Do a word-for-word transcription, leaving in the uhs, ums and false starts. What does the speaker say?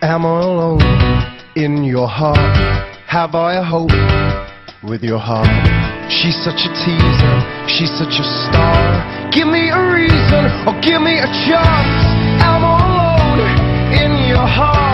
Am I alone in your heart? Have I a hope with your heart? She's such a teaser, she's such a star. Give me a reason or give me a chance. Am I alone in your heart?